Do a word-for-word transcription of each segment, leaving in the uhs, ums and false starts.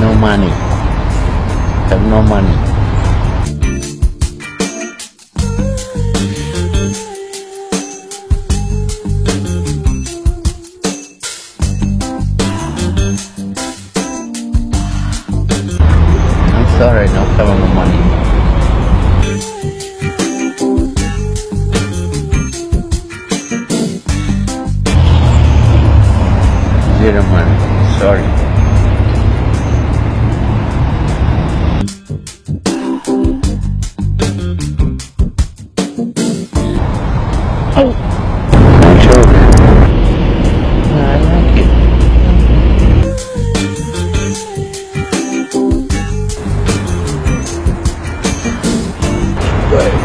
No money. Have no money. I'm sorry, no have no money. Zero money. Sorry. Oh, my children. No, I like it. Good.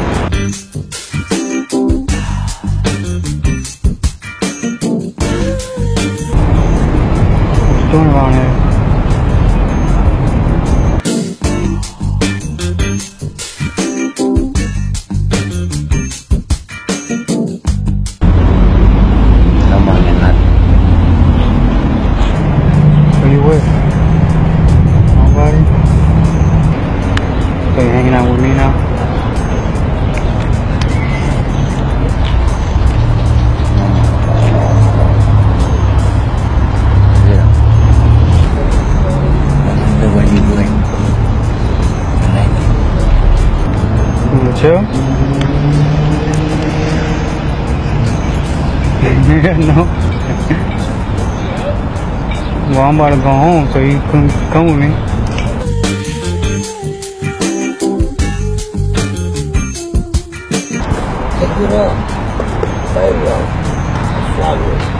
What's going on here? No money, nothing. Who you with? Nobody? So you hanging out with me now? Zero. The way you're doing. I like it. You wanna chill? No. Well, I'm about to go home, so you couldn't come with me. Take it up. Play it up. Fly with it.